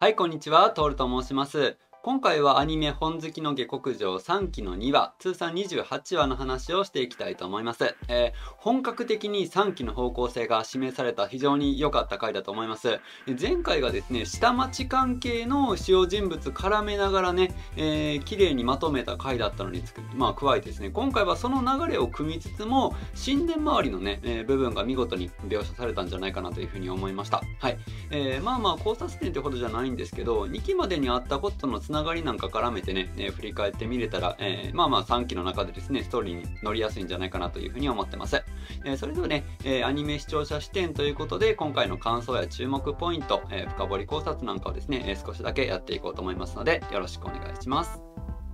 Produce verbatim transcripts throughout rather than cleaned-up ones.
はい、こんにちは。トールと申します。今回はアニメ本好きの下克上さんきのにわ、通算にじゅうはちわの話をしていきたいと思います。えー、本格的にさんきの方向性が示された非常に良かった回だと思います。前回がですね、下町関係の主要人物絡めながらね、えー、綺麗にまとめた回だったのにつく、まあ、加えてですね、今回はその流れを組みつつも、神殿周りのね、えー、部分が見事に描写されたんじゃないかなというふうに思いました。はい。えー、まあまあ考察点ってほどじゃないんですけど、にきまでにあったことのつながりなんか絡めてね、えー、振り返ってみれたら、えー、まあまあさんきの中でですね、ストーリーに乗りやすいんじゃないかなというふうに思ってます。えー、それではね、えー、アニメ視聴者視点ということで、今回の感想や注目ポイント、えー、深掘り考察なんかをですね、えー、少しだけやっていこうと思いますので、よろしくお願いします。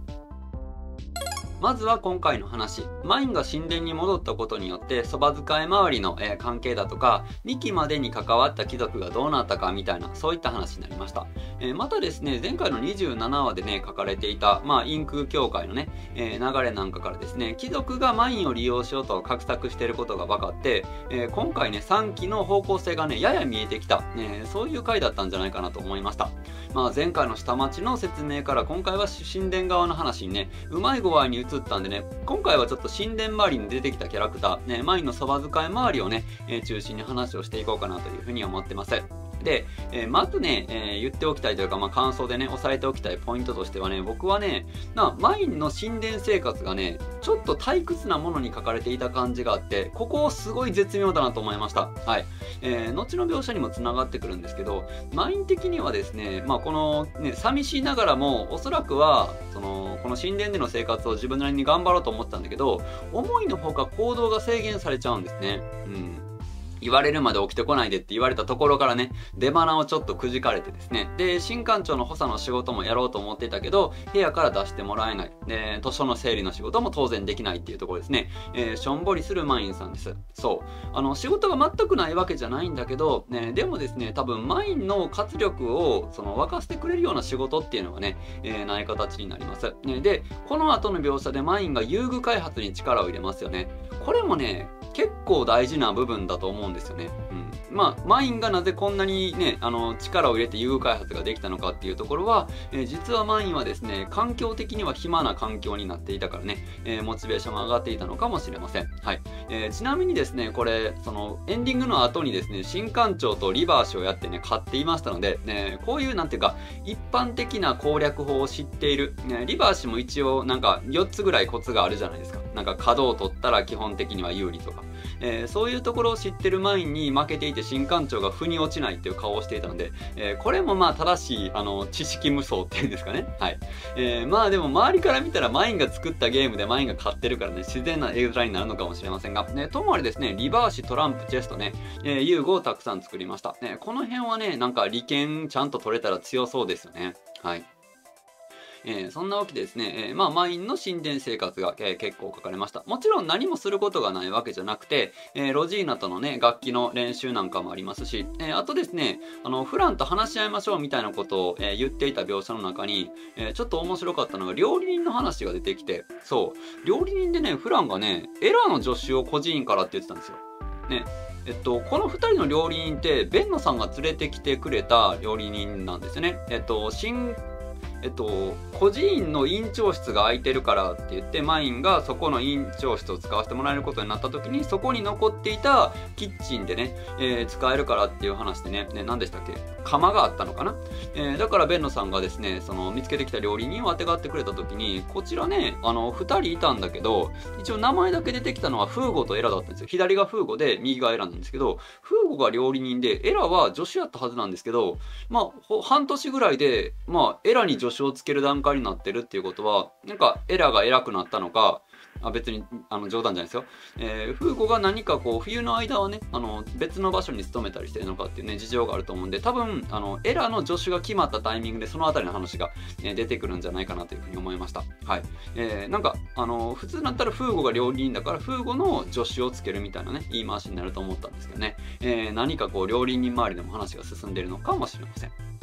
まずは今回の話。マインが神殿に戻ったことによって、そば使い周りの、えー、関係だとか、にきまでに関わった貴族がどうなったかみたいな、そういった話になりました。えー、またですね、前回のにじゅうななわでね、書かれていた、まあ、陰空協会のね、えー、流れなんかからですね、貴族がマインを利用しようと画策していることが分かって、えー、今回ね、さんきの方向性がね、やや見えてきた、えー、そういう回だったんじゃないかなと思いました。まあ、前回の下町の説明から、今回は神殿側の話にね、うまい具合に移ったんでね、今回はちょっと神殿周りに出てきたキャラクター、ね、マインのそば使い周りをね、えー、中心に話をしていこうかなというふうに思ってます。で、えー、まずね、えー、言っておきたいというか、まあ、感想でね、押さえておきたいポイントとしてはね、僕はね、なマインの神殿生活がね、ちょっと退屈なものに書かれていた感じがあって、ここすごい絶妙だなと思いました。はい。えー、後の描写にもつながってくるんですけど、マイン的にはですね、まあ、このね、寂しいながらも、おそらくは、その、この神殿での生活を自分なりに頑張ろうと思ってたんだけど、思いのほか行動が制限されちゃうんですね。うん。言われるまで起きてこないでって言われたところからね、出花をちょっとくじかれてですね、で、新館長の補佐の仕事もやろうと思っていたけど、部屋から出してもらえない。で、図書の整理の仕事も当然できないっていうところですね。えー、しょんぼりするマインさんです。そう。あの、仕事が全くないわけじゃないんだけど、ね、でもですね、多分マインの活力を、その、沸かせてくれるような仕事っていうのがね、えー、ない形になります。ね、で、この後の描写でマインが遊具開発に力を入れますよね。これもね、結構大事な部分だと思うんですよね。うん。まあ、マインがなぜこんなにね、あの、力を入れて遊具開発ができたのかっていうところは、えー、実はマインはですね、環境的には暇な環境になっていたからね、えー、モチベーションが上がっていたのかもしれません。はい。えー、ちなみにですね、これ、その、エンディングの後にですね、新館長とリバーシをやってね、買っていましたので、ね、こういう、なんていうか、一般的な攻略法を知っている、ね、リバーシも一応、なんか、よっつぐらいコツがあるじゃないですか。なんか、角を取ったら基本的には有利とか。えー、そういうところを知ってるマインに負けていて新館長が腑に落ちないっていう顔をしていたので、えー、これもまあ正しいあの知識無双っていうんですかね。はい。えー、まあでも周りから見たらマインが作ったゲームでマインが勝ってるからね、自然な絵面になるのかもしれませんが、ね、ともあれですね、リバーシ、トランプ、チェストね、えー、遊具をたくさん作りました。ね、この辺はね、なんか利権ちゃんと取れたら強そうですよね。はい。えー、そんなわけでですね、えー、まあ、マインの神殿生活が、えー、結構書かれました。もちろん何もすることがないわけじゃなくて、えー、ロジーナとのね、楽器の練習なんかもありますし、えー、あとですね、あの、フランと話し合いましょうみたいなことを、えー、言っていた描写の中に、えー、ちょっと面白かったのが、料理人の話が出てきて、そう、料理人でね、フランがね、エラーの助手を孤児院からって言ってたんですよ。ね。えっと、このふたりの料理人って、ベンノさんが連れてきてくれた料理人なんですよね。えっと、新えっと、孤児院の院長室が空いてるからって言って、マインがそこの院長室を使わせてもらえることになった時に、そこに残っていたキッチンでね、えー、使えるからっていう話でね、ね、何でしたっけ、釜があったのかな、えー、だからベンノさんがですね、その見つけてきた料理人をあてがってくれた時に、こちらね、あの、ふたりいたんだけど、一応名前だけ出てきたのはフーゴとエラだったんですよ。左がフーゴで、右がエラなんですけど、フーゴが料理人で、エラは助手やったはずなんですけど、まあ、半年ぐらいで、まあ、エラに助手をつける段階になってるっていうことは、なんかエラが偉くなったのか、あ、別にあの冗談じゃないですよ。えー、フーゴが何かこう冬の間はね、あの別の場所に勤めたりしてるのかっていうね、事情があると思うんで、多分あのエラの助手が決まったタイミングでそのあたりの話が、ね、出てくるんじゃないかなというふうに思いました。はい。えー、なんかあの普通だったらフーゴが料理人だからフーゴの助手をつけるみたいなね、言い回しになると思ったんですけどね。えー、何かこう料理人周りでも話が進んでいるのかもしれません。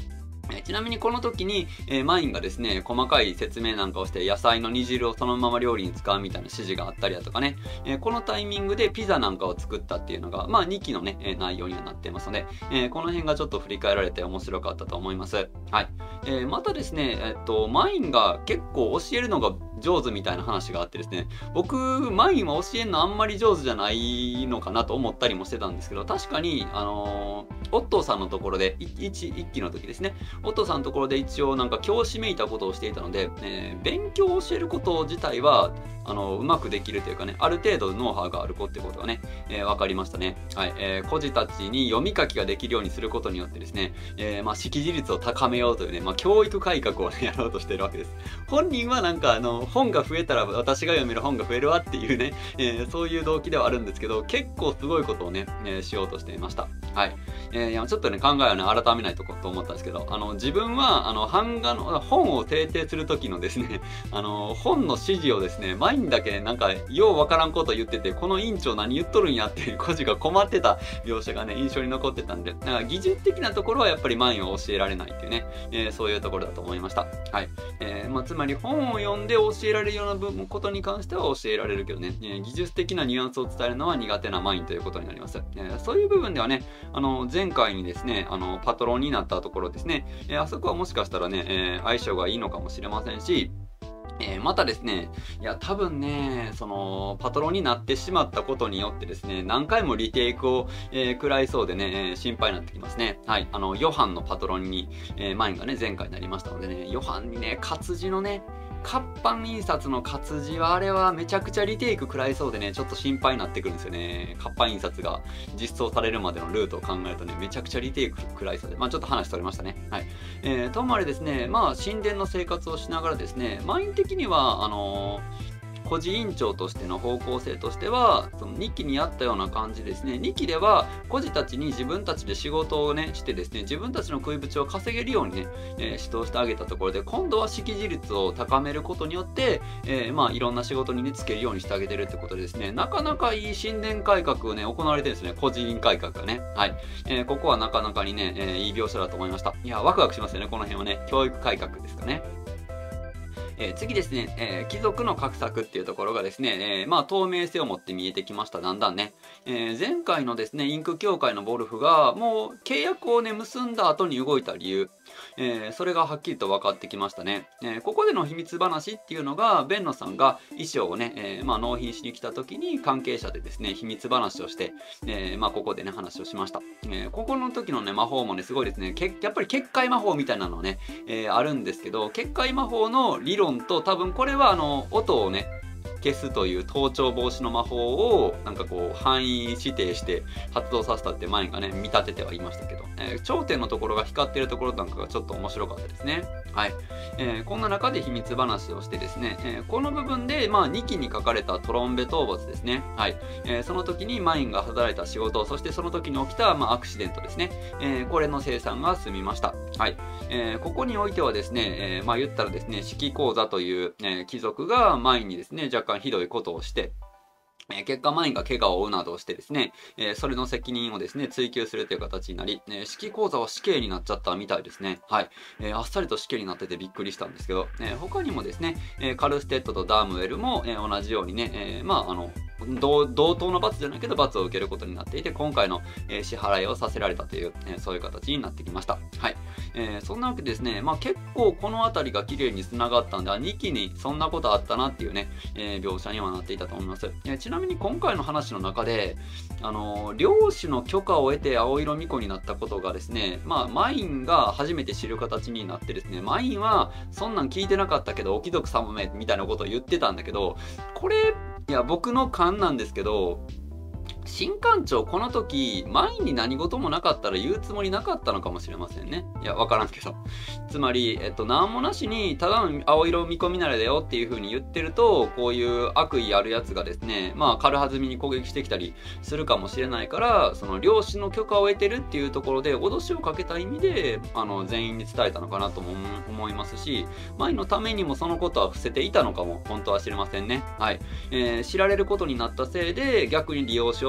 えちなみにこの時に、えー、マインがですね、細かい説明なんかをして、野菜の煮汁をそのまま料理に使うみたいな指示があったりだとかね、えー、このタイミングでピザなんかを作ったっていうのが、まあにきのね、えー、内容にはなっていますので、えー、この辺がちょっと振り返られて面白かったと思います。はい。えー、またですね、えっと、マインが結構教えるのが上手みたいな話があってですね、僕、マインは教えるのあんまり上手じゃないのかなと思ったりもしてたんですけど、確かに、あのー、オットーさんのところで、一、一期の時ですね、オットーさんのところで一応なんか教師めいたことをしていたので、えー、勉強を教えること自体は、あの、うまくできるというかね、ある程度ノウハウがある子ってことがね、えー、分かりましたね。はい。えー、孤児たちに読み書きができるようにすることによってですね、えー、まあ、識字率を高めようというね、まあ、教育改革をね、やろうとしているわけです。本人はなんか、あの、本が増えたら私が読める本が増えるわっていうね、えー、そういう動機ではあるんですけど、結構すごいことをね、えー、しようとしていました。はい。えー、いやちょっとね、考えをね、改めないとこと思ったんですけど、あの、自分は、あの、版画の、本を制定するときのですね、あの、本の指示をですね、マインだけなんか、ようわからんこと言ってて、この委員長何言っとるんやっていう個人が困ってた描写がね、印象に残ってたんで、だから技術的なところはやっぱりマインを教えられないっていうね、えー、そういうところだと思いました。はい。えー、まあ、つまり本を読んで教えられるような部分、ことに関しては教えられるけどね、えー、技術的なニュアンスを伝えるのは苦手なマインということになります。えー、そういう部分ではね、あの、前回にですね、あの、パトロンになったところですね、えー、あそこはもしかしたらね、えー、相性がいいのかもしれませんし、えー、またですね、いや、多分ね、その、パトロンになってしまったことによってですね、何回もリテイクを、えー、食らいそうでね、えー、心配になってきますね。はい。あの、ヨハンのパトロンに、えー、マインがね、前回になりましたのでね、ヨハンにね、活字のね、活版印刷の活字はあれはめちゃくちゃリテイク食らいそうでね、ちょっと心配になってくるんですよね。活版印刷が実装されるまでのルートを考えるとね、めちゃくちゃリテイク食らいそうで、まあちょっと話取れましたね。はい。えー、ともあれですね、まあ神殿の生活をしながらですね、マイン的には、あのー孤児委員長としての方向性としては、そのにきにあったような感じですね。にきでは、孤児たちに自分たちで仕事をね、してですね、自分たちの食いぶちを稼げるようにね、えー、指導してあげたところで、今度は識字率を高めることによって、えー、まあ、いろんな仕事にね、つけるようにしてあげてるってことでですね、なかなかいい神殿改革をね、行われてるんですね。孤児院改革がね。はい。えー、ここはなかなかにね、えー、いい描写だと思いました。いや、ワクワクしますよね、この辺はね。教育改革ですかね。えー、次ですね、えー、貴族の画策っていうところがですね、えー、まあ透明性を持って見えてきました、だんだんね。えー、前回のですね、インク協会のボルフが、もう契約をね、結んだ後に動いた理由、えー、それがはっきりと分かってきましたね。えー、ここでの秘密話っていうのが、ベンノさんが衣装をね、えー、まあ納品しに来た時に関係者でですね、秘密話をして、えー、まあここでね、話をしました。えー、ここの時のね、魔法もね、すごいですね、けやっぱり結界魔法みたいなのね、えー、あるんですけど、結界魔法の理論と多分これはあの音をね消すという盗聴防止の魔法をなんかこう範囲指定して発動させたって前がね見立ててはいましたけど、えー、頂点のところが光ってるところなんかがちょっと面白かったですね。はい、えー、こんな中で秘密話をしてですね、えー、この部分でまあにきに書かれたトロンベ討伐ですね。はい、えー、その時にマインが働いた仕事、そしてその時に起きたまあアクシデントですね、えー、これの生産が済みました。はい、えー、ここにおいてはですね、えー、まあ言ったらですね、式講座という、えー、貴族がマインにですね若干ひどいことをして、えー、結果マインが怪我を負うなどしてですね、えー、それの責任をですね、追及するという形になり、えー、式講座は死刑になっちゃったみたいですね。はい。えー、あっさりと死刑になっててびっくりしたんですけど、えー、他にもですね、えー、カルステッドとダームウェルも、えー、同じようにね、えー、まあ、あの、同等の罰じゃないけど罰を受けることになっていて、今回の、えー、支払いをさせられたという、えー、そういう形になってきました。はい。えー、そんなわけでですね、まあ結構この辺りが綺麗に繋がったんで、にきにそんなことあったなっていうね、えー、描写にはなっていたと思います。えー、ちなみに今回の話の中で、あのー、領主の許可を得て青色巫女になったことがですね、まあマインが初めて知る形になってですね、マインはそんなん聞いてなかったけど、お貴族様めみたいなことを言ってたんだけど、これ、いや、僕の勘なんですけど、新館長この時、マインに何事もなかったら言うつもりなかったのかもしれませんね。いや、わからんけど。つまり、えっと、何もなしに、ただの青色見込み慣れだよっていう風に言ってると、こういう悪意あるやつがですね、まあ、軽はずみに攻撃してきたりするかもしれないから、その、領主の許可を得てるっていうところで、脅しをかけた意味で、あの、全員に伝えたのかなとも思いますし、マインのためにもそのことは伏せていたのかも、本当は知れませんね。はい。えー、知られることになったせいで、逆に利用しよう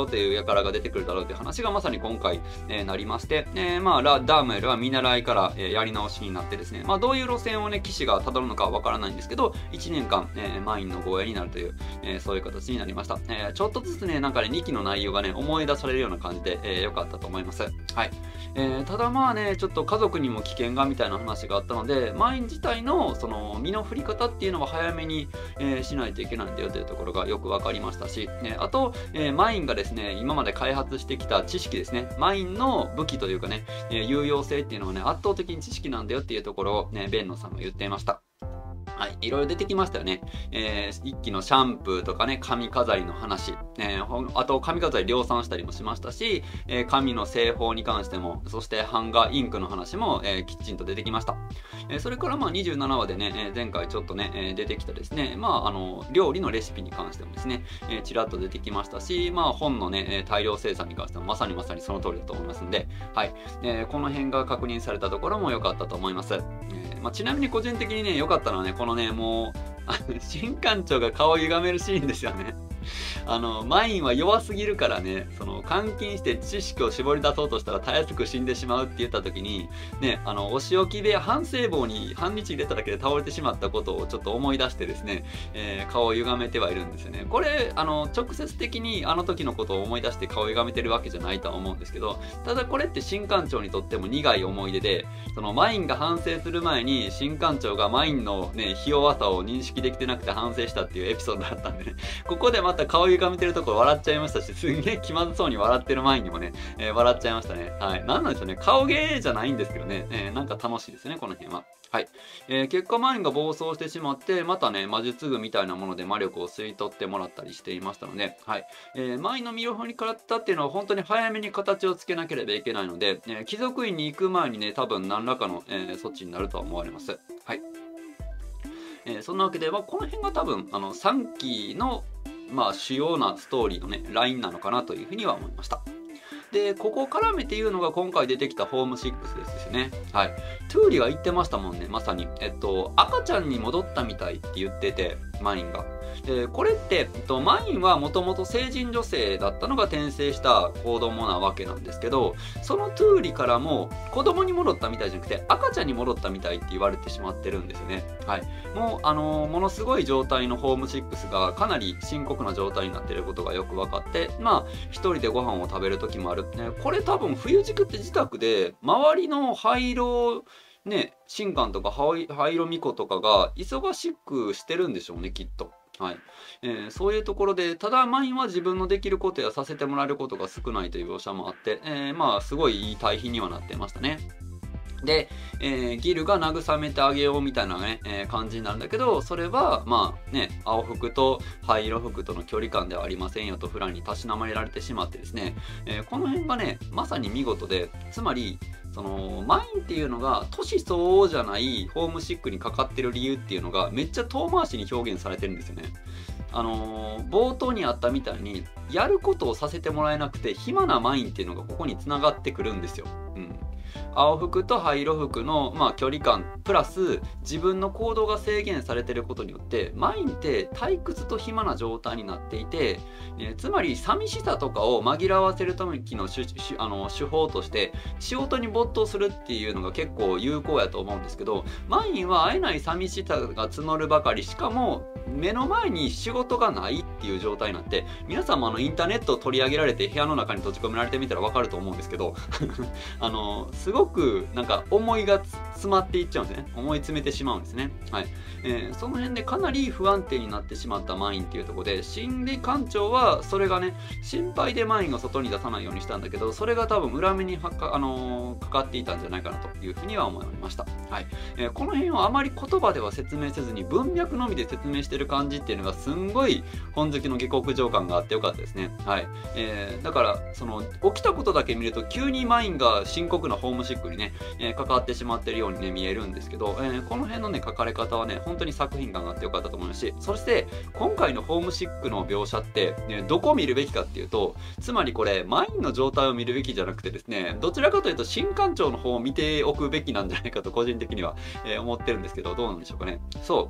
という輩が出てくるだろうという話がまさに今回、えー、なりまして、えー、まあラ・ダームエルは見習いから、えー、やり直しになってですね、まあどういう路線をね騎士が辿るのかはわからないんですけど、いちねんかん、えー、マインの護衛になるという、えー、そういう形になりました。えー、ちょっとずつねなんかねにきの内容がね思い出されるような感じで、えー、よかったと思います。はい。えー、ただまあねちょっと家族にも危険がみたいな話があったので、マイン自体のその身の振り方っていうのは早めに、えー、しないといけないんだよというところがよく分かりましたし、ね、あと、えー、マインがですね今まで開発してきた知識ですね、マインの武器というかね、えー、有用性っていうのはね圧倒的に知識なんだよっていうところをねベンノさんが言っていました。はい、いろいろ出てきましたよね。えー、一気のシャンプーとかね、髪飾りの話、えー、あと髪飾り量産したりもしましたし、えー、髪の製法に関しても、そして版画、インクの話も、えー、きちんと出てきました。えー、それからまあにじゅうななわでね、えー、前回ちょっとね、えー、出てきたですね、まああの、料理のレシピに関してもですね、えー、ちらっと出てきましたし、まあ本のね、大量生産に関してもまさにまさにその通りだと思いますんで、はい、えー、この辺が確認されたところも良かったと思います。えーまあ、ちなみに個人的にね、良かったのはね、このね、もう、新館長が顔を歪めるシーンですよね。あのマインは弱すぎるからね、その監禁して知識を絞り出そうとしたらたやすく死んでしまうって言った時にね、あのお仕置きで反省棒に半日入れただけで倒れてしまったことをちょっと思い出してですね、えー、顔を歪めてはいるんですよね。これあの直接的にあの時のことを思い出して顔を歪めてるわけじゃないとは思うんですけど、ただこれって新館長にとっても苦い思い出で、そのマインが反省する前に新館長がマインのねひ弱さを認識できてなくて反省したっていうエピソードだったんでね、ここでまた顔歪めてるところ笑っちゃいましたし、すんげえ気まずそうに笑ってる前にもね、えー、笑っちゃいましたね。はい。なんなんでしょうね。顔芸じゃないんですけどね、えー、なんか楽しいですね、この辺は。はい。えー、結果マインが暴走してしまって、またね、魔術具みたいなもので魔力を吸い取ってもらったりしていましたので、はい。えー、マインの身を振りからったっていうのは本当に早めに形をつけなければいけないので、えー、貴族院に行く前にね、多分何らかの、えー、措置になるとは思われます。はい。えー、そんなわけで、まあ、この辺が多分、あの、さんきのまあ主要なストーリーのねラインなのかなというふうには思いました。でここを絡めて言うのが今回出てきたホームシックスですよね。はい。トゥーリが言ってましたもんね、まさに。えっと赤ちゃんに戻ったみたいって言ってて、マインが。でこれって、えっと、マインはもともと成人女性だったのが転生した子供なわけなんですけど、そのトゥーリからも子供に戻ったみたいじゃなくて赤ちゃんに戻ったみたいって言われてしまってるんですよね。はい。もうあのー、ものすごい状態のホームシックスがかなり深刻な状態になっていることがよく分かって、まあ一人でご飯を食べる時もある、ね、これ多分冬軸って自宅で周りの灰色ね、神官とか灰色巫女とかが忙しくしてるんでしょうね、きっと。はい。えー、そういうところで、ただマインは自分のできることやさせてもらえることが少ないという描写もあって、えー、まあすごいいい対比にはなってましたね。で、えー、ギルが慰めてあげようみたいなね、えー、感じになるんだけど、それはまあね、青服と灰色服との距離感ではありませんよとフランにたしなまれられてしまってですね、えー、この辺がねまさに見事で、つまりそのマインっていうのが年相応じゃないホームシックにかかってる理由っていうのがめっちゃ遠回しに表現されてるんですよね。あのー、冒頭にあったみたいにやることをさせてもらえなくて暇なマインっていうのがここにつながってくるんですよ。うん、青服と灰色服の、まあ、距離感プラス自分の行動が制限されていることによってマインって退屈と暇な状態になっていて、えー、つまり寂しさとかを紛らわせるための手あの手法として仕事に没頭するっていうのが結構有効やと思うんですけど、マインは会えない寂しさが募るばかり、しかも目の前に仕事がないっていう状態になって、皆さんもあのインターネットを取り上げられて部屋の中に閉じ込められてみたら分かると思うんですけどあのすごくなんか思いが詰まっていっちゃうんですね。思い詰めてしまうんですね。はい。えー、その辺でかなり不安定になってしまったマインっていうところで、心理官庁はそれがね心配でマインを外に出さないようにしたんだけど、それが多分裏目にはか、あのー、かかっていたんじゃないかなというふうには思いました。はい。えー、この辺をあまり言葉では説明せずに文脈のみで説明してる感じっていうのがすんごい本好きの下克上感があってよかったですね。はい。えー、だからその起きたことだけ見ると急にマインが深刻なホームシックにね、えー、関わってしまってるようにね見えるんですけど、えー、この辺のね書かれ方はね本当に作品感があってよかったと思いますし、そして今回のホームシックの描写って、ね、どこを見るべきかっていうと、つまりこれマインの状態を見るべきじゃなくてですね、どちらかというと新館長の方を見ておくべきなんじゃないかと個人的には、えー、思ってるんですけど、どうなんでしょうかね。そう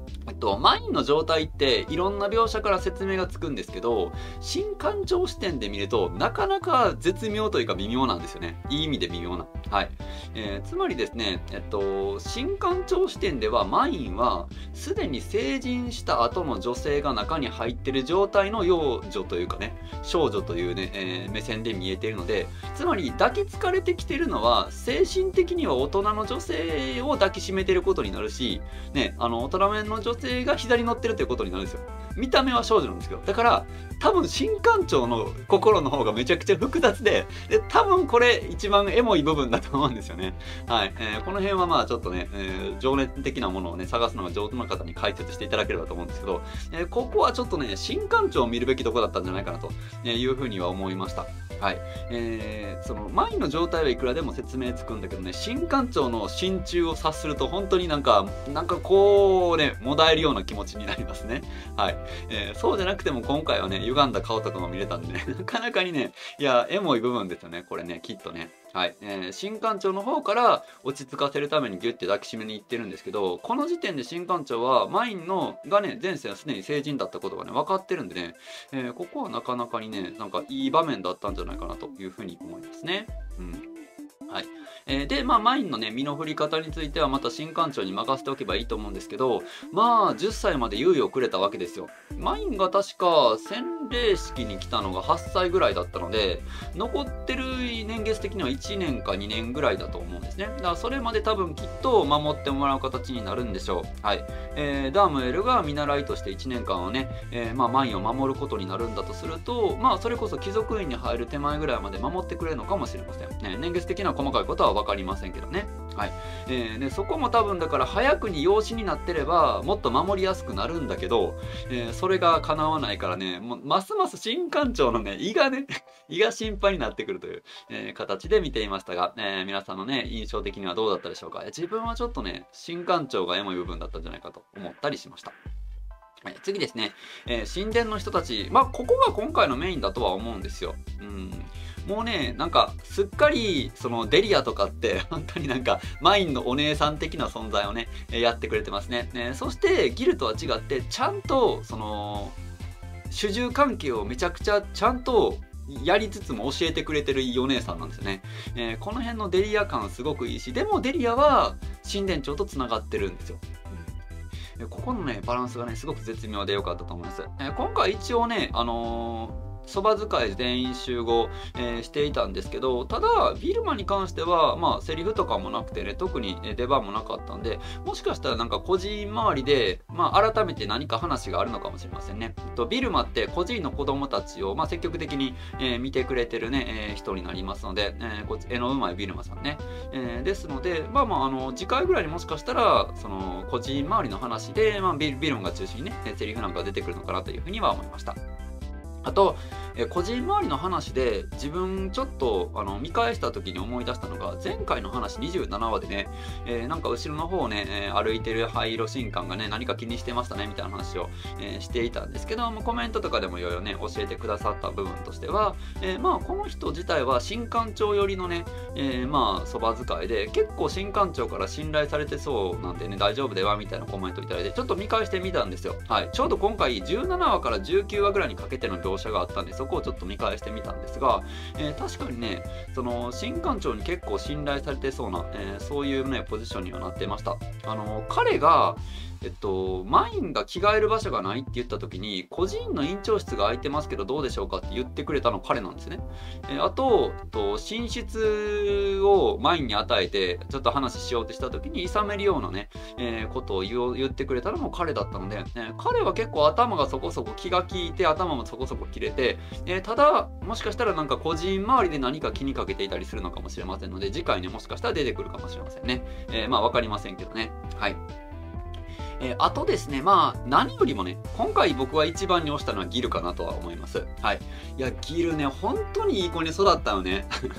えっと、マインの状態っていろんな描写から説明がつくんですけど、新館長視点で見るとなかなか絶妙というか微妙なんですよね。いい意味で微妙な。はい。えー、つまりですね、えっと、新館長視点ではマインはすでに成人した後の女性が中に入ってる状態の幼女というかね、少女というね、えー、目線で見えているので、つまり抱きつかれてきてるのは精神的には大人の女性を抱きしめてることになるし、ね、あの大人面の女性が左に乗ってるということになるんですよ。見た目は少女なんですけど、だから多分新館長の心の方がめちゃくちゃ複雑で、で多分これ一番エモい部分だと思うんですよね。はい、えー、この辺はまあちょっとね、えー、情熱的なものをね探すのが上手な方に解説していただければと思うんですけど、えー、ここはちょっとね新館長を見るべきとこだったんじゃないかなというふうには思いました。はい、えー、そのマインの状態はいくらでも説明つくんだけどね、新館長の心中を察すると本当になんかなんかこうねもだえるような気持ちになりますね。はい、えー、そうじゃなくても今回はね歪んだ顔とかも見れたんでねなかなかにね、いやエモい部分ですよねこれね、きっとね。はい、えー、新館長の方から落ち着かせるためにギュッて抱きしめに行ってるんですけど、この時点で新館長はマインのがね前世はすでに成人だったことがね分かってるんでね、えー、ここはなかなかにねなんかいい場面だったんじゃないかなというふうに思いますね。うん、はい、えー、でまあマインのね身の振り方についてはまた新館長に任せておけばいいと思うんですけど、まあじゅっさいまで猶予をくれたわけですよ。マインが確か洗礼式に来たのがはっさいぐらいだったので、残ってる年月的にはいちねんかにねんぐらいだと思うんですね。だからそれまで多分きっと守ってもらう形になるんでしょう。はい、えー、ダームエルが見習いとしていちねんかんはね、えー、まあマインを守ることになるんだとすると、まあそれこそ貴族院に入る手前ぐらいまで守ってくれるのかもしれません。ね、年月的な細かいことは分かりませんけどね。はい、えー、でそこも多分だから早くに養子になってればもっと守りやすくなるんだけど、えー、それが叶わないからね、もうますます新館長のね胃がね胃が心配になってくるという、えー、形で見ていましたが、えー、皆さんのね印象的にはどうだったでしょうか。自分はちょっとね新館長がエモい部分だったんじゃないかと思ったりしました。はい、次ですね、えー、神殿の人たち、まあここが今回のメインだとは思うんですよ。うんもうね、なんか、すっかり、その、デリアとかって、本当になんか、マインのお姉さん的な存在をね、やってくれてますね。ねそして、ギルとは違って、ちゃんと、その、主従関係をめちゃくちゃ、ちゃんと、やりつつも教えてくれてるいいお姉さんなんですよね。えー、この辺のデリア感すごくいいし、でもデリアは、神殿長と繋がってるんですよ。ここのね、バランスがね、すごく絶妙で良かったと思います。えー、今回一応ね、あのーそば使い全員集合、えー、していたんですけど、ただビルマに関してはまあセリフとかもなくてね、特に出番もなかったんで、もしかしたらなんか個人周りでまあ改めて何か話があるのかもしれませんね。とビルマって個人の子供たちをまあ積極的に、えー、見てくれてるね、えー、人になりますので、えー、こ絵のうまいビルマさんね、えー、ですのでまあまああの次回ぐらいにもしかしたらその個人周りの話で、まあ、ビルビルマが中心にねセリフなんか出てくるのかなというふうには思いました。あと、え個人周りの話で自分ちょっとあの見返した時に思い出したのが、前回の話にじゅうななわでね、えー、なんか後ろの方をね、えー、歩いてる灰色神官がね何か気にしてましたねみたいな話を、えー、していたんですけども、コメントとかでもいろいろね教えてくださった部分としては、えー、まあこの人自体は神官長寄りのね、えー、まあそば使いで結構神官長から信頼されてそうなんでね、大丈夫ではみたいなコメントいただいてちょっと見返してみたんですよ。はい、ちょうど今回じゅうななわからじゅうきゅうわぐらいにかけての描写があったんで、そこをちょっと見返してみたんですが、えー、確かにねその神官長に結構信頼されてそうな、えー、そういうねポジションにはなってました。あの彼がえっと、マインが着替える場所がないって言った時に、個人の院長室が空いてますけどどうでしょうかって言ってくれたの彼なんですね。えあと、えっと、寝室をマインに与えてちょっと話しようとした時に諌めるようなね、えー、ことを言お言ってくれたのも彼だったので、ね、彼は結構頭がそこそこ気が利いて頭もそこそこ切れて、えー、ただもしかしたらなんか個人周りで何か気にかけていたりするのかもしれませんので、次回ねもしかしたら出てくるかもしれませんね。えー、まあ分かりませんけどね。はい。えー、あとですね、まあ、何よりもね、今回僕は一番に推したのはギルかなとは思います。はい。いや、ギルね、本当にいい子に育ったよね。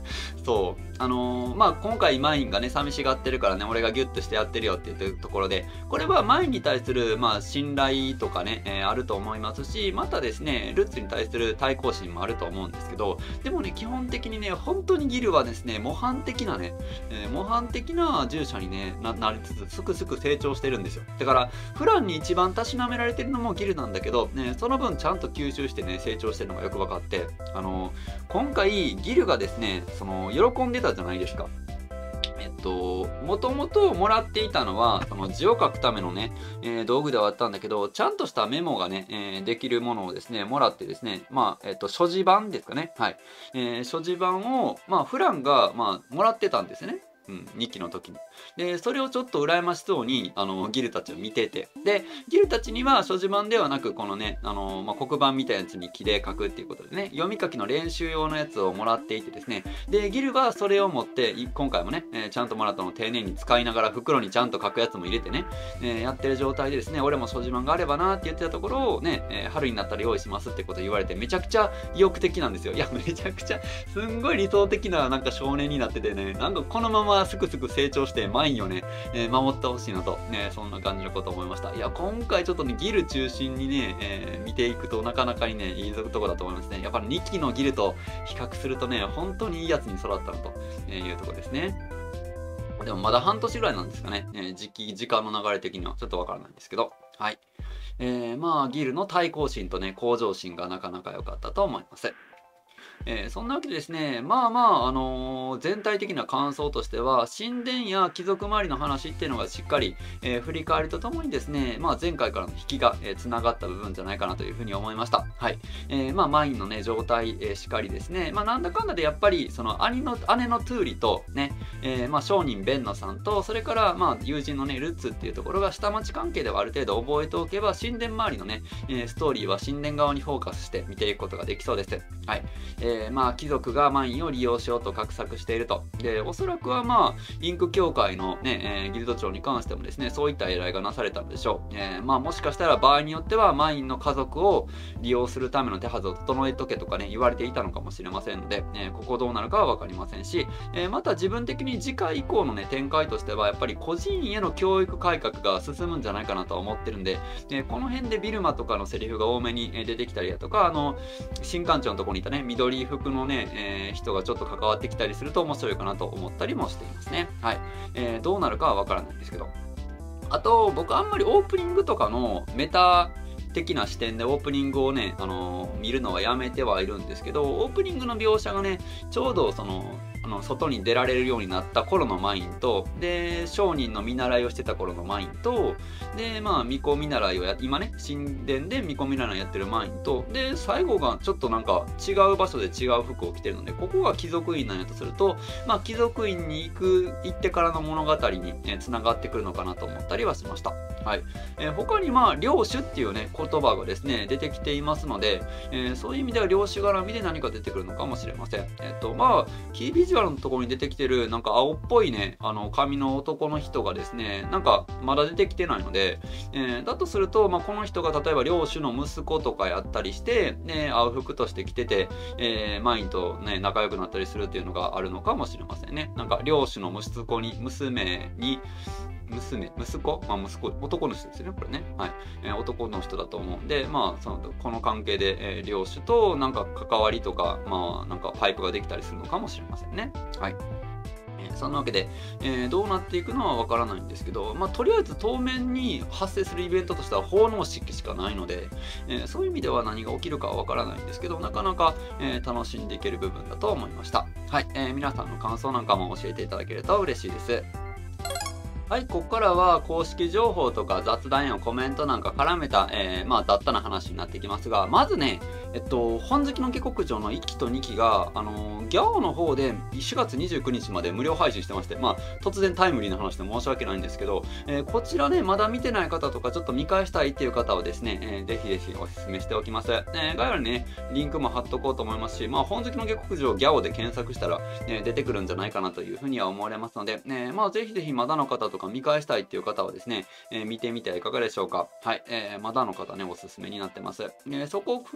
そう。あのー、まあ、今回マインがね、寂しがってるからね、俺がギュッとしてやってるよって言ってるところで、これはマインに対する、まあ、信頼とかね、えー、あると思いますし、またですね、ルッツに対する対抗心もあると思うんですけど、でもね、基本的にね、本当にギルはですね、模範的なね、えー、模範的な従者にね、な、なりつつ、すくすく成長してるんですよ。だから、フランに一番たしなめられてるのもギルなんだけど、ね、その分ちゃんと吸収してね、成長してるのがよく分かって、あのー、今回、ギルがですね、その、喜んでたじゃないですか。えっと、もともともらっていたのは、その字を書くためのね、えー、道具ではあったんだけど、ちゃんとしたメモがね、えー、できるものをですね、もらってですね、まあ、えっと、所持版ですかね。はい。えー、所持版を、まあ、フランが、まあ、もらってたんですね。うん、にきの時に。で、それをちょっと羨ましそうに、あの、ギルたちを見てて。で、ギルたちには所持版ではなく、このね、あの、まあ、黒板みたいなやつに木で書くっていうことでね、読み書きの練習用のやつをもらっていてですね、で、ギルはそれを持って、今回もね、えー、ちゃんともらったのを丁寧に使いながら、袋にちゃんと書くやつも入れてね、えー、やってる状態でですね、俺も所持版があればなって言ってたところをね、えー、春になったら用意しますってこと言われて、めちゃくちゃ意欲的なんですよ。いや、めちゃくちゃ、すんごい理想的ななんか少年になっててね、なんかこのまますくすく成長してマインをね、えー、守ってほしいなと、ね、そんな感じのことを思いました。いや、今回ちょっとね、ギル中心にね、えー、見ていくとなかなかにね、いいとこだと思いますね。やっぱりにきのギルと比較するとね、本当にいいやつに育ったなというところですね。でもまだ半年ぐらいなんですかね。えー、時期、時間の流れ的にはちょっとわからないんですけど。はい。えー、まあ、ギルの対抗心とね、向上心がなかなか良かったと思います。えー、そんなわけでですね、まあまあ、あのー、全体的な感想としては、神殿や貴族周りの話っていうのがしっかり、えー、振り返りとともにですね、まあ前回からの引きが、えー、繋がった部分じゃないかなというふうに思いました。はい。えー、まあマインのね、状態、えー、しかりですね、まあなんだかんだでやっぱり、その兄の、姉のトゥーリとね、えー、まあ商人ベンノさんと、それからまあ友人のね、ルッツっていうところが下町関係ではある程度覚えておけば、神殿周りのね、えー、ストーリーは神殿側にフォーカスして見ていくことができそうです。はい。えーえー、まあ貴族がマインを利用しようと画策していると。で、おそらくはまあ、インク協会のね、えー、ギルド長に関してもですね、そういった依頼がなされたのでしょう。えー、まあもしかしたら場合によってはマインの家族を利用するための手はずを整えとけとかね、言われていたのかもしれませんので、えー、ここどうなるかはわかりませんし、えー、また自分的に次回以降のね、展開としては、やっぱり個人への教育改革が進むんじゃないかなとは思ってるんで、えー、この辺でビルマとかのセリフが多めに出てきたりだとか、あの、新館長のところにいたね、緑服のね、えー、人がちょっと関わってきたりすると面白いかなと思ったりもしていますね。はい。えー、どうなるかはわからないんですけど。あと、僕あんまりオープニングとかのメタ的な視点でオープニングをね、あのー、見るのはやめてはいるんですけど、オープニングの描写がね、ちょうどその、あの外に出られるようになった頃のマインと、で、商人の見習いをしてた頃のマインと、で、まあ、巫女見習いをや、今ね、神殿で巫女見習いやってるマインと、で、最後がちょっとなんか違う場所で違う服を着てるので、ここが貴族院なんやとすると、まあ、貴族院に行く、行ってからの物語に、えー、繋がってくるのかなと思ったりはしました。はい。えー、他にまあ、領主っていうね、言葉がですね、出てきていますので、えー、そういう意味では領主絡みで何か出てくるのかもしれません。えっ、ー、と、まあ、キービジュアルのところに出てきてる、なんか青っぽいね、あの、髪の男の人がですね、なんか、まだ出てきてないので、えー、だとすると、まあ、この人が例えば領主の息子とかやったりして、ね、青服として着てて、えー、マインとね、仲良くなったりするっていうのがあるのかもしれませんね。なんか、領主の息子に、娘に、娘、息子、まあ、息子、男の人ですよね、これね。はい。えー、男の人だと思うんで、まあ、その、この関係で、えー、領主となんか関わりとか、まあ、なんかパイプができたりするのかもしれませんね。はい。そんなわけで、えー、どうなっていくのはわからないんですけど、まあ、とりあえず当面に発生するイベントとしては奉納式しかないので、えー、そういう意味では何が起きるかはわからないんですけど、なかなか、えー、楽しんでいける部分だと思いました。はい、えー、皆さんの感想なんかも教えていただけると嬉しいです。はい、ここからは公式情報とか雑談やコメントなんか絡めた、えー、まあ雑多な話になってきますが、まずね、えっと、本好きの下克上のいっきとにきが、あのー、ギャオの方でしがつにじゅうくにちまで無料配信してまして、まあ、突然タイムリーな話で申し訳ないんですけど、えー、こちらね、まだ見てない方とか、ちょっと見返したいっていう方はですね、えー、ぜひぜひお勧めしておきます。えー、概要欄にね、リンクも貼っとこうと思いますし、まあ、本好きの下克上ギャオで検索したら、ね、出てくるんじゃないかなというふうには思われますので、ね、まあ、ぜひぜひまだの方とか見返したいっていう方はですね、えー、見てみてはいかがでしょうか。はい、えー、まだの方ね、おすすめになってます。えー、そこを踏まえてですね、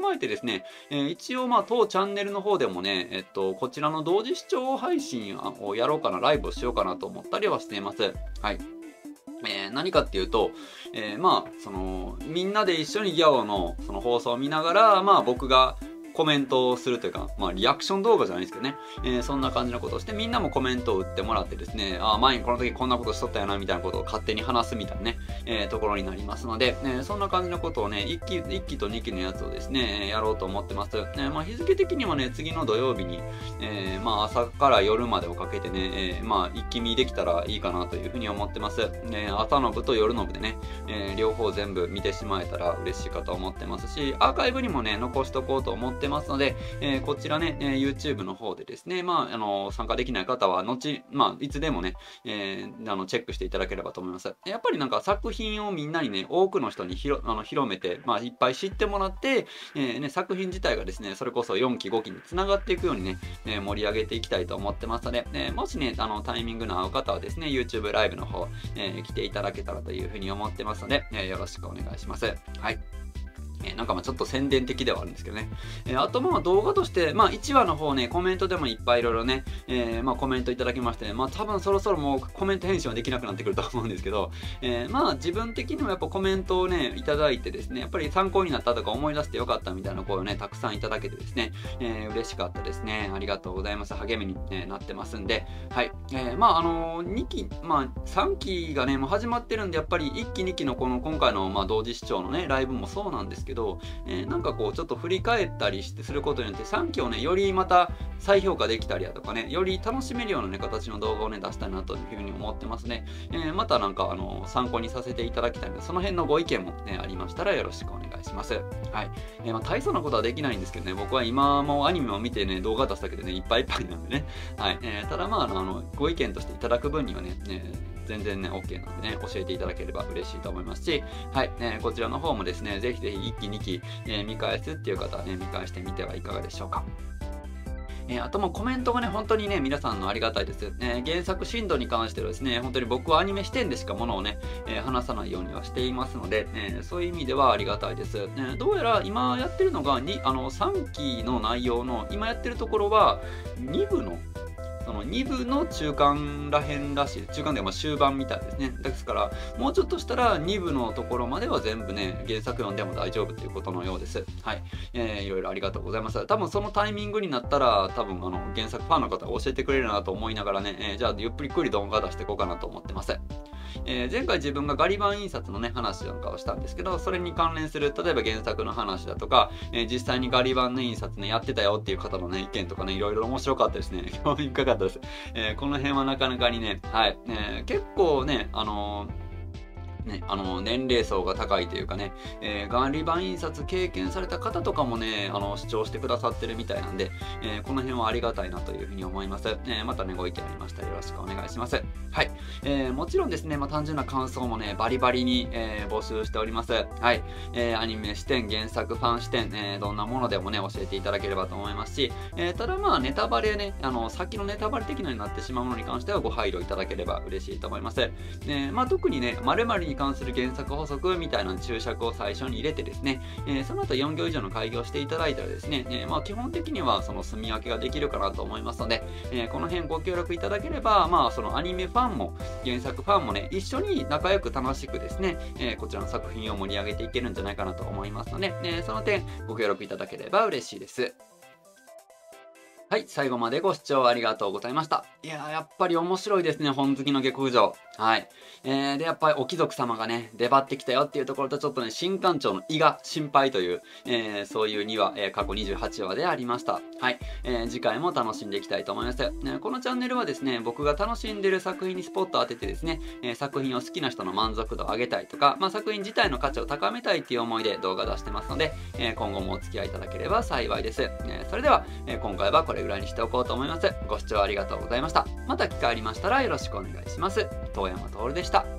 ですね、えー、一応まあ当チャンネルの方でもね、えっと、こちらの同時視聴配信をやろうかな、ライブをしようかなと思ったりはしています。はい。えー、何かっていうと、えー、まあ、その、みんなで一緒にギャオのその放送を見ながら、まあ僕が、コメントをするというか、まあ、リアクション動画じゃないですけどね、えー、そんな感じのことをして、みんなもコメントを打ってもらってですね、ああ、前にこの時こんなことしとったよな、みたいなことを勝手に話すみたいなね、えー、ところになりますので、えー、そんな感じのことをね、いっき、いっきとにきのやつをですね、やろうと思ってます。えー、まあ、日付的にはね、次の土曜日に、えー、まあ、朝から夜までをかけてね、えー、まあ、一気見できたらいいかなというふうに思ってます。えー、朝の部と夜の部でね、えー、両方全部見てしまえたら嬉しいかと思ってますし、アーカイブにもね、残しとこうと思ってますので、えー、こちらね、えー、YouTube の方でですね、まあ、あのー、参加できない方は、後、まあ、いつでもね、えー、あの、チェックしていただければと思います。やっぱりなんか作品をみんなにね、多くの人に広、あの、広めて、まあ、いっぱい知ってもらって、えー、ね、作品自体がですね、それこそよんき、ごきに繋がっていくようにね、えー、盛り上げていきたいと思ってますので、えー、もしね、あの、タイミングの合う方はですね、YouTube ライブの方、えー、来ていただけたらというふうに思ってますので、えー、よろしくお願いします。はい。えー、なんかまあちょっと宣伝的ではあるんですけどね。えー、あとまあ動画として、まあいちわの方ね、コメントでもいっぱいいろいろね、えー、まあコメントいただきまして、ね、まあ多分そろそろもうコメント返信はできなくなってくると思うんですけど、えー、まあ自分的にもやっぱコメントをね、いただいてですね、やっぱり参考になったとか思い出してよかったみたいな声をね、たくさんいただけてですね、えー、嬉しかったですね。ありがとうございます。励みに、ね、なってますんで、はい。えー、まああのー、にき、まあさんきがね、もう始まってるんで、やっぱりいっきにきのこの今回のまあ同時視聴のね、ライブもそうなんですけど、えーなんかこうちょっと振り返ったりしてすることによってさんきをねよりまた再評価できたりだとかねより楽しめるようなね形の動画をね出したいなというふうに思ってますね、えー、またなんかあの参考にさせていただきたいのでその辺のご意見もねありましたらよろしくお願いします。はい、えー、まあ大層なことはできないんですけどね僕は今もアニメを見てね動画出すだけでねいっぱいいっぱいなんでねはい、えー、ただまああのご意見としていただく分にはねね全然ね OK なんでね教えていただければ嬉しいと思いますしはい、えー、こちらの方もですねぜひぜひいっきにき、えー、見返すっていう方はね見返してみてはいかがでしょうか。えー、あともコメントがね、本当にね、皆さんのありがたいです。えー、原作深度に関してはですね、本当に僕はアニメ視点でしかものをね、えー、話さないようにはしていますので、えー、そういう意味ではありがたいです。えー、どうやら今やってるのがにあのさんきの内容の、今やってるところはにぶのそのにぶの中間らへんらしい。中間ではまあ終盤みたいですね。ですから、もうちょっとしたらにぶのところまでは全部ね、原作読んでも大丈夫ということのようです。はい。えー、いろいろありがとうございます。多分そのタイミングになったら、多分あの原作ファンの方が教えてくれるなと思いながらね、えー、じゃあゆっくり動画出していこうかなと思ってます。えー、前回自分がガリ版印刷のね話なんかをしたんですけどそれに関連する例えば原作の話だとか、えー、実際にガリ版の印刷ねやってたよっていう方のね意見とかねいろいろ面白かったですね興味深かったです、えー、この辺はなかなかにねはい、えー、結構ねあのーね、あの年齢層が高いというかね、えー、ガンリ版印刷経験された方とかもねあの視聴してくださってるみたいなんで、えー、この辺はありがたいなというふうに思います、えー、またねご意見ありましたらよろしくお願いします。はい、えー、もちろんですね、まあ、単純な感想もねバリバリに、えー、募集しております。はい、えー、アニメ視点原作ファン視点、えー、どんなものでもね教えていただければと思いますし、えー、ただまあネタバレねあの先のネタバレ的なになってしまうものに関してはご配慮いただければ嬉しいと思います。えー、まあ特にね〇〇に関する原作法則みたいな注釈を最初に入れてですね、えー、その後よん行以上の開業していただいたらですね、えー、まあ基本的にはその住み分けができるかなと思いますので、えー、この辺ご協力いただければまあそのアニメファンも原作ファンもね一緒に仲良く楽しくですね、えー、こちらの作品を盛り上げていけるんじゃないかなと思いますので、えー、その点ご協力いただければ嬉しいです。はい、最後までご視聴ありがとうございました。いやー、やっぱり面白いですね、本好きの下克上。はい。えー、で、やっぱりお貴族様がね、出張ってきたよっていうところと、ちょっとね、新館長の胃が心配という、えー、そういうにわ、えー、過去にじゅうはちわでありました。はい。えー、次回も楽しんでいきたいと思います。ね、このチャンネルはですね、僕が楽しんでる作品にスポットを当ててですね、えー、作品を好きな人の満足度を上げたいとか、まあ、作品自体の価値を高めたいっていう思いで動画出してますので、えー、今後もお付き合いいただければ幸いです。えー、それでは、えー、今回はこれぐらいにしておこうと思います。ご視聴ありがとうございました。また機会ありましたらよろしくお願いします。遠山徹でした。